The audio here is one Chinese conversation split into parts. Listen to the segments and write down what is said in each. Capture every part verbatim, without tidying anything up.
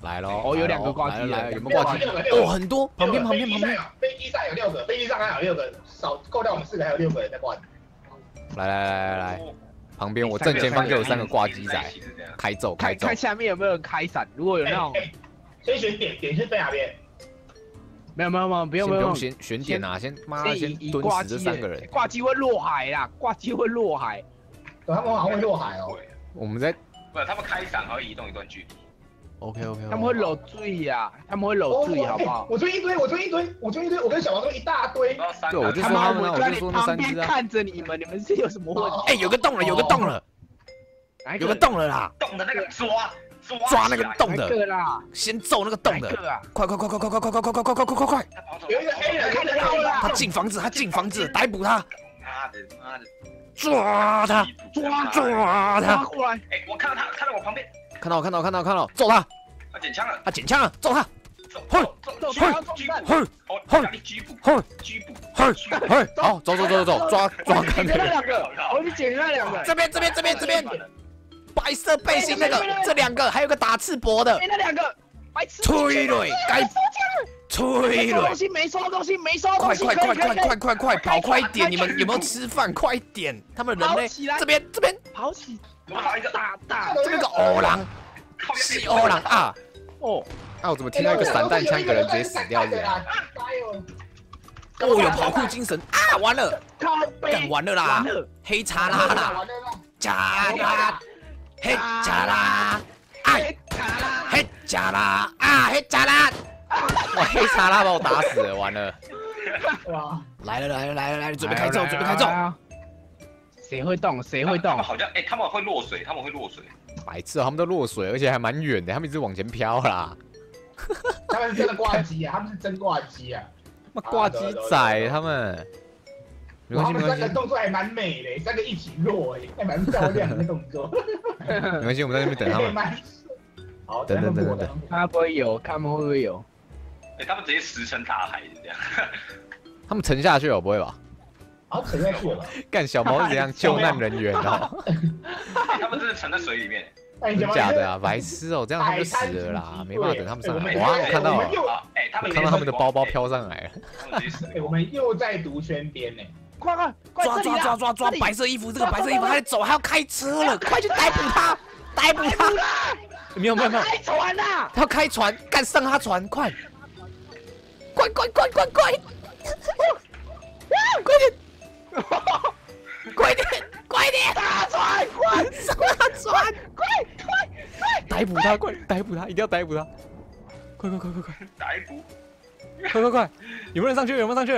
来喽！ 哦，有两个挂机， 来有没有挂机？哦，很多，旁边旁边旁边。 飞机上有六个，飞机上还有六个，少扣掉我们四个，还有六个人在挂机。 来来来来来，旁边我正前方就有三个挂机仔，开走开走。 看下面有没有人开伞，如果有那种， 先选点点是飞哪边？ 没有没有没有，不用不用选选点啊，先妈先蹲死这三个人。 挂机会落海啦，挂机会落海。 他们好像会落海哦。 我们在不，他们开伞还会移动一段距离。 OK OK， 他们会搂醉呀，他们会搂醉，好不好？ 我追一堆，我追一堆，我追一堆，我跟小王追一大堆。 对，我就说他们，我就说那三只啊。 看着你们，你们是有什么问题？ 哎，有个洞了，有个洞了，有个洞了啦！ 洞的那个抓抓抓那个洞的啦， 先揍那个洞的，快快快快快快快快快快快快快快快！ 有一个黑人看得到了， 他进房子，他进房子，逮捕他！ 妈的妈的！ 抓他！抓抓他！ 过来！ 哎，我看到他，看到我旁边， 看到我看到我看到看到，揍他！ 他捡枪了， 他捡枪了，揍他！ 嘿， 嘿，嘿，嘿， 拘捕， 嘿， 拘捕， 嘿，嘿，好，走走走走走，抓抓看那两个，我去捡那两个， 这边这边这边这边，白色背心那个，这两个，还有个打赤膊的， 那两个，白痴， 催泪，该催泪， 东西没收东西没收， 快快快快快快快跑快一点！你们有没有吃饭？快一点！他们人类这边这边跑起， 跑一个大大， 这边个欧狼，西欧狼啊！哦，啊我怎么听到一个散弹枪，一个人直接死掉这样？哦，有跑酷精神啊！完了，干完了啦！黑茶啦啦，加啦，黑加啦，哎，黑加啦啊，黑加啦！哇，黑茶拉把我打死了，完了！哇，来了来了来了来了，准备开揍，准备开揍！ 谁会动？谁会动？ 好像哎，他们会落水，他们会落水。 白痴，他们都落水，而且还蛮远的，他们一直往前飘啦。 他们是真的挂机啊，他们是真挂机啊！ 妈挂机仔他们，没关系没关系。 三个动作还蛮美的，三个一起落，哎，还蛮漂亮的动作。 没关系，我们在那边等他们。 好， 等等等等等， 他不会有，他们会不会有？ 哎，他们直接石沉大海这样。 他们沉下去了，不会吧？ 啊，沉下去了。 干小毛是怎样救难人员哦？ 他们真的沉在水里面。 真假的啊，白痴哦，这样他们就死了啦，没办法等他们上来。哇，我看到了，我看到他们的包包飘上来了。 我们又在毒圈边呢， 快快快抓抓抓抓抓！白色衣服，这个白色衣服还在走，还要开车了，快去逮捕他！逮捕他！没有没有没有， 开船呐！ 他要开船，干上他船，快！快快快快快！快点！快点！快点！ 大船，快上他船！ 快快快！ 逮捕他！快逮捕他！一定要逮捕他！快快快快快！ 逮捕！ 快快快！有没有人上去？有没有上去？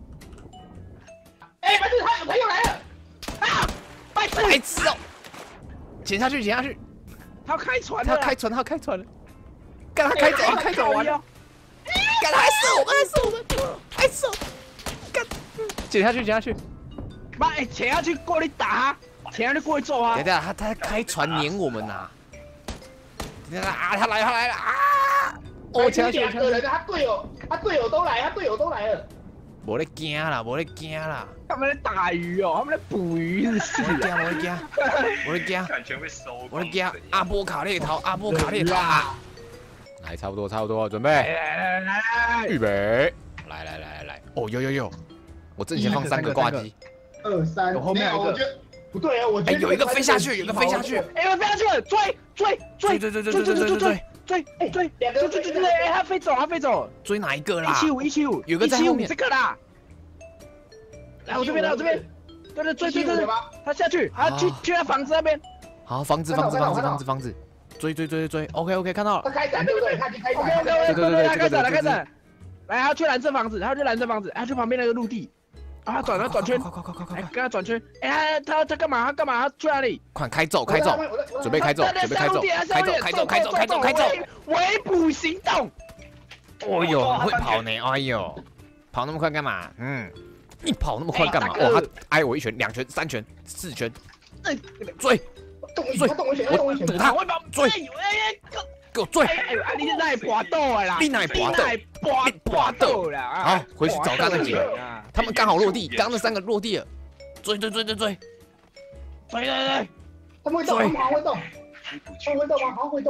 哎，白痴，他有朋友来了！ 啊！白痴！ 白痴哦！潜下去，潜下去！ 他要开船， 他要开船，他要开船了！干他开走，他开走完了！干他还射我们，还射我们，还射！干！潜下去，潜下去！ 妈，哎，潜下去过来打他，潜下去过来揍他！ 等等，他他开船撵我们呐！等等啊，他来，他来了啊！ 哦，潜下去，两个人，他队友，他队友都来，他队友都来了。 无咧惊啦，无咧惊啦！ 他们在打鱼哦，他们在捕鱼是不是？ 我咧惊，我咧惊，我咧惊， 感觉会收。 我咧惊，阿波卡猎头，阿波卡猎头啊！来，差不多，差不多，准备， 来来来来， 预备，来来来来来，哦，有有有，我正前方三个挂机， 二三， 后面有一个， 不对啊，我觉哎， 得有一个飞下去，有一个飞下去， 哎，有飞下去了，追追追追追追追追追追追追追，两个追追追追，哎，他飞走，他飞走， 追哪一个啦？ 一七五一七五， 有个在后面， 这个啦。来我这边，来我这边，对对，追追追追，他下去，他去去他房子那边。 好，房子房子房子房子房子，追追追追追 ，OK OK， 看到了。 他开伞对不对？他已经开伞。 对对对对， 他开伞，他开伞。来，他去蓝色房子，他去蓝色房子，他去旁边那个陆地。啊，他转他转圈， 快快快快快快， 跟他转圈。哎，他他干嘛？他干嘛？他去哪里？ 快开走开走，准备开走，准备开走，开走开走开走开走开走， 围捕行动。 哦呦，很会跑呢，哎呦，跑那么快干嘛？嗯。你跑那么快干嘛？哦，他挨我一拳、两拳、三拳、四拳，追，追，我堵他，追，给我追！ 你是在搏斗啦？ 你哪搏斗？ 搏搏斗啦！ 好，回去找刚那几个，他们刚好落地，刚那三个落地了，追追追追追， 追追追， 他们会动，他们好会动，他们会动吗？好会动。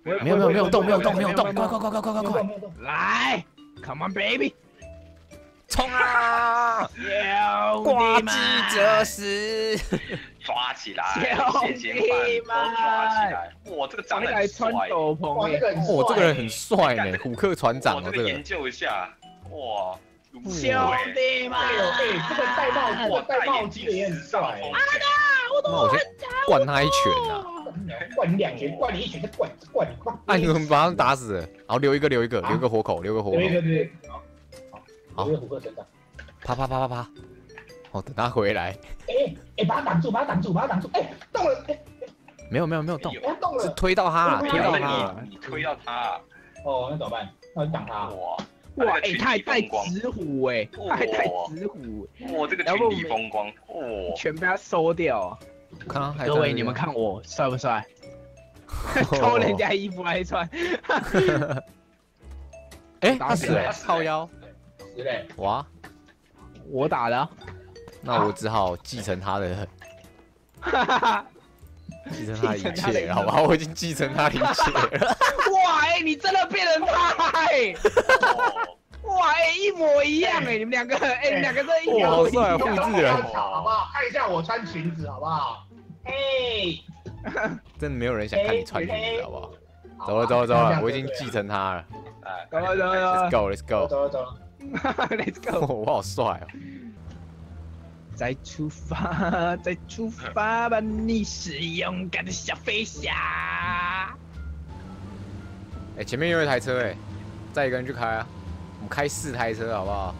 没有没有没有动没有动没有动，快快快快快快快！ 来 ，Come on baby， 冲啊！挂记者时， 抓起来， 兄姐姐们都抓起来！哇，这个长得很帅， 斗篷哇，那个很哦，这个人很帅呢，虎克船长哦，这个。 研究一下，哇， 兄弟们， 哎，这个戴帽，哇，戴帽机的也很帅。 啊，我那我先灌他一拳啊！ 灌你两拳，灌你一拳，再灌灌你灌。 哎，你们把他们打死了，然后留一个留一个留一个活口，留个活口。 对对对， 好， 虎克船长。 啪啪啪啪啪！哦，等他回来。 哎哎，把他挡住，把他挡住，把他挡住！哎，动了！哎， 没有没有没有动， 他动了， 是推到他了，推到他。 你推到他。 哦，那怎么办？那就挡他。 哇哇，哎，他还带直虎哎，他还带直虎。 哇，这个群体风光，哇， 全被他收掉。 看各位，你们看我帅不帅？偷人家衣服来穿。 哎，他死了，靠腰。 死嘞！ 哇， 我打的。 那我只好继承他的，继承他的一切，好吧？我已经继承他的一切了。 哇，哎，你真的变成他哎！哇，哎，一模一样哎，你们两个，哎，你们两个真一模一样。 好帅，复制人， 好不好？看一下我穿裙子，好不好？哎， 真的没有人想看你穿裙子，好不好？走了走了走了，我已经继承他了。 走了走了 ，Let's go Let's go， 走了走了 ，Let's go， 我好帅哦！ 再出发，再出发吧，你是勇敢的小飞侠。 哎，前面有一台车哎，再一个人去开啊！我们开四台车好不好？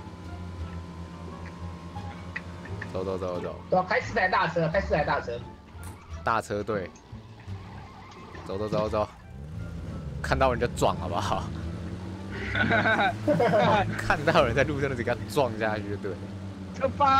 走走走走。 对啊，开四台大车，开四台大车。 大车队。走走走走。看到人就撞好不好？看到人在路上就给他撞下去就对了。 出发！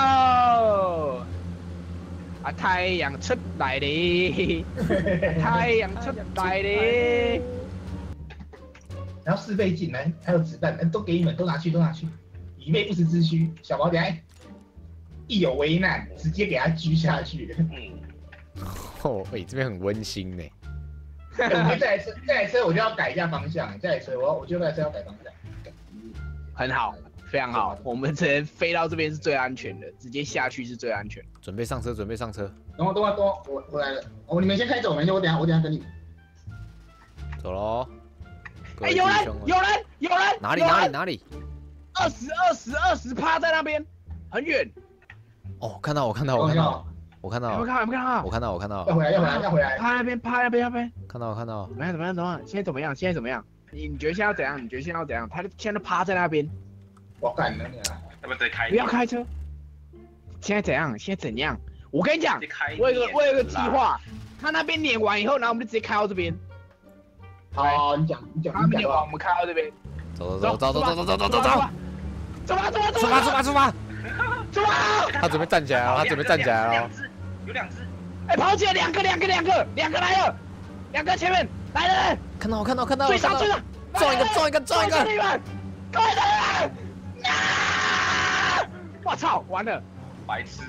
啊，太阳出来了！太阳出来了！ 然后四倍镜，来，还有子弹，都给你们，都拿去，都拿去，以备不时之需。小宝等下一有危难，直接给他狙下去。 嗯。 哦，哎，这边很温馨呢。 我觉得这台车，这台车我就要改一下方向。这台车，我我觉得这台车要改方向。 很好。非常好，我们直接飞到这边是最安全的，直接下去是最安全。 准备上车，准备上车。 等我，等我，等我，我回来了。哦，你们先开走，没事，我等下，我等下跟你。 走喽。 哎，有人，有人，有人！ 哪里？哪里？哪里？ 二十二十二十趴在那边，很远。 哦，看到我，看到我，看到我，看到。 有没有看？有没有看？ 我看到，我看到。 要回来，要回来，要回来。 趴那边，趴那边，那边。 看到，看到。 怎么样？怎么样？怎么样？现在怎么样？现在怎么样？你你觉得现在要怎样？你觉得现在要怎样？他现在趴在那边。 我干了你啊！ 要不要再开？ 不要开车。现在怎样？现在怎样？我跟你讲，我有个我有个计划，他那边撵完以后，然后我们就直接开到这边。 好，你讲，你讲， 他们撵完，我们开到这边。 走走走走走走走走走走。 走吧走吧出发出发出发！ 出发！ 他准备站起来了，他准备站起来了。 两只，有两只。 哎，跑起来，两个两个两个两个来了，两个前面来了。 看到我看到看到。 追上追上！ 撞一个撞一个撞一个！ 快点！啊！我操，完了！ 白痴！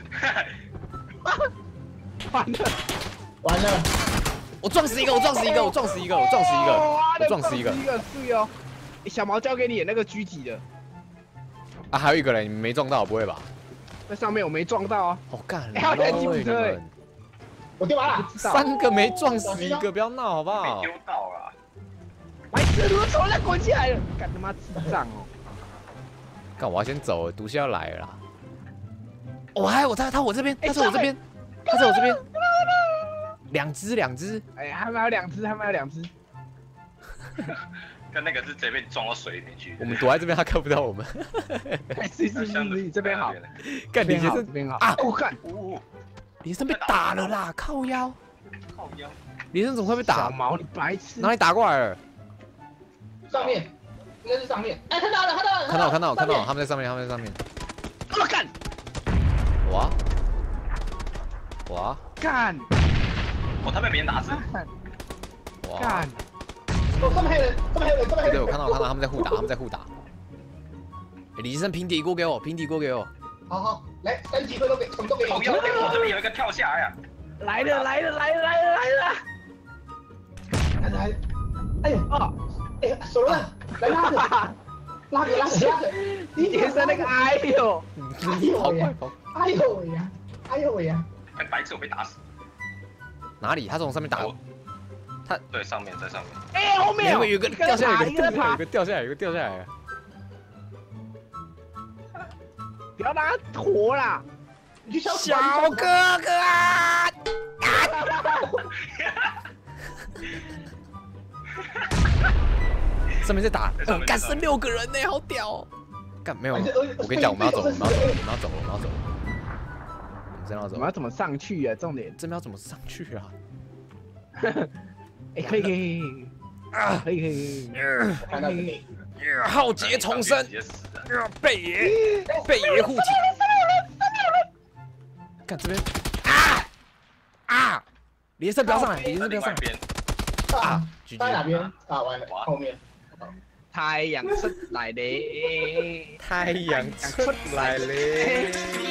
完了！ 完了！ 我撞死一个，我撞死一个，我撞死一个，我撞死一个，我撞死一个。 一个对哦，小毛交给你那个狙击的。 啊，还有一个人，你没撞到，不会吧？ 在上面我没撞到啊。 好干！ 还有人救车。 我丢完了， 三个没撞死一个，不要闹好不好？ 丢到了。 白痴，怎么从那滚起来了？干他妈智障哦！ 干，我要先走，毒枭要来了啦！我还我他他我这边，他在我这边，他在我这边，两只两只， 哎，他们还有两只，他们还有两只。 跟那个是直接被撞到水里面去。 我们躲在这边，他看不到我们。 是是是是，这边好。 干，李杰森这边好啊！ 我看， 李杰森被打了啦，靠腰。 靠腰。 李杰森怎么会被打？ 小毛，你白痴！ 哪里打过来了？ 上面，应该是上面。哎，看到了，看到了， 看到看到看到，他们在上面，他们在上面。 我干！ 哇哇干！ 哦，他被别人打死。 哇！ 干！ 哦，上面还有人，上面还有人，上面还有人。 对，我看到，我看到他们在互打，他们在互打。李杰森平底锅给我，平底锅给我。 好好，来，三级分都给，什么都给你。 靠腰，我这边有一个跳下来呀。 来了来了来了来了来了！ 来来， 哎呦啊！哎，手了，来拉个，拉个拉个拉个！ 你脸上那个哎呦， 哎呦喂呀！哎呦喂呀！哎呦喂呀！ 哎，白痴我被打死。 哪里？他从上面打我。他对，上面在上面。 哎，后面有有个掉下来，有个爬， 有个掉下来，有个掉下来。 不要让他活啦！ 你去小小哥哥啊！上面在打，哦，干剩六个人呢，好屌！干没有，我跟你讲，我们要走，我们要走，我们要走，我们要走。我们真要走。 我们要怎么上去啊？重点， 这边要怎么上去啊？ 哎，可以可以啊，可以可以。 看到你， 浩劫重生，贝爷，贝爷护体。看这边，啊啊！连胜不要上来，连胜不要上来。啊， 在哪边？啊，完了，后面。 太阳出来了， 太阳出来了。